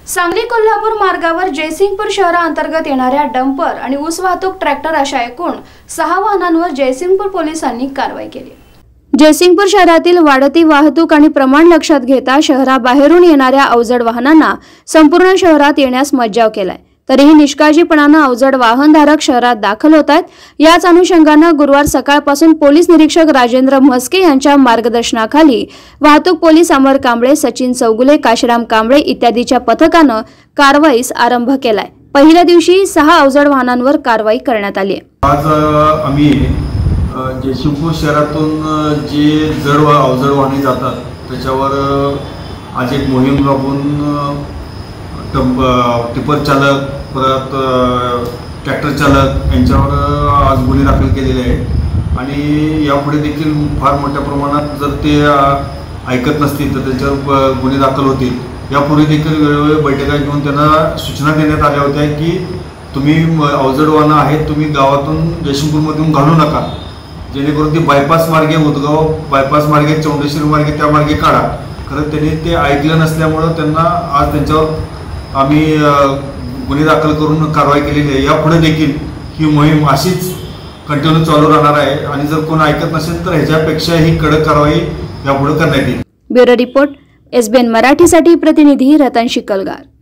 सांगली कोल्हापूर मार्गावर जयसिंगपूर शहराअंतर्गत येणाऱ्या डंपर आणि ऊस वाहतूक ट्रॅक्टर अशा एकूण 6 वाहनांवर जयसिंगपूर पोलिसांनी कारवाई केली। जयसिंगपूर शहरातील वाढती वाहतूक आणि प्रमाण लक्षात घेता शहराबाहेरून येणाऱ्या अवजड वाहनांना संपूर्ण शहरात येण्यास मज्जाव केलाय। तरीही निष्काळजीपणाने अवजड वाहनधारक शहरात दाखल होत आहेत। याच अनुषंगाने गुरुवार सकाळपासून पोलीस निरीक्षक राजेंद्र म्हस्के यांच्या मार्गदर्शनाखाली वाहतूक पोलीस अमर कांबळे, सचिन चौगुले, काशीराम कांबळे इत्यादीच्या पथकाने कारवाईस आरंभ केलाय। पहिल्या दिवशी 6 अवजड वाहनांवर कारवाई करण्यात आली आहे। आज आम्ही जयसिंगपूर शहरातून जे जड व अवजड वाहने जातात त्याच्यावर आज एक मोहीम राबवून टिपर चालक परत ट्रॅक्टर चालक यांच्यावर आज गुन्हे दाखल केलेले आहेत आणि यापुढे देखील फार मोठ्या प्रमाणात जर ते ऐकत नसतील तर त्यांच्यावर गुन्हे दाखल होतील। यापूर्वी देखील वेळोवेळी बैठका घेऊन त्यांना सूचना देण्यात आल्या होत्या की तुम्ही अवजड वाहनं आहेत तुम्ही गावातून जयसिंगपूरमधून घालू नका, जेणेकरून ते बायपास मार्गे उदगाव बायपास मार्गे चौंडेश्वरी मार्गे त्या मार्गे काढा। खरं त्यांनी ते ऐकलं नसल्यामुळं त्यांना आज त्यांच्यावर आम्ही गुन्हे दाखल करून कारवाई केलेली आहे। यापुढे देखील ही मोहीम अशीच कंटिन्यू चालू राहणार आहे आणि जर कोण ऐकत नसेल तर ह्याच्यापेक्षाही कडक कारवाई यापुढे करण्यात येईल। ब्युरो रिपोर्ट, SBN मराठीसाठी प्रतिनिधी रतन शिकलगार।